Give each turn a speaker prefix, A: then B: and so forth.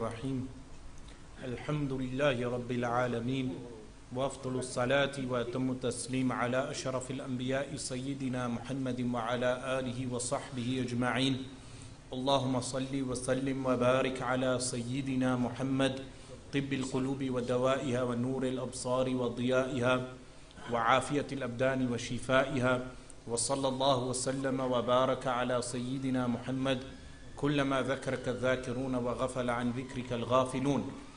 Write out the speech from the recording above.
A: रहीम अल्हम्दुलिल्लाहि रब्बिल आलमीन व अफ़्ज़लुस सलाति व अतम्मु तस्लीम अला अशरफिल अंबिया'i सय्यिदिना मुहम्मदिन व अला आलिहि व सहबिहि अजमईन। अल्लाहुम्मा सल्लि व सल्लिम व बारिक अला सय्यिदिना मुहम्मद तिब्बिल क़ुलूबि व दवाइहा व नूरिल अब्सारि व ज़ियाइहा व आफ़ियतिल अब्दानि व शिफ़ाइहा व सल्लल्लाहु व सल्लम व बारक अला सय्यिदिना मुहम्मद कुल्लमा ज़करक ज़ाकिरून व गफ़ल अन ज़िक्रिकल गाफ़िलून।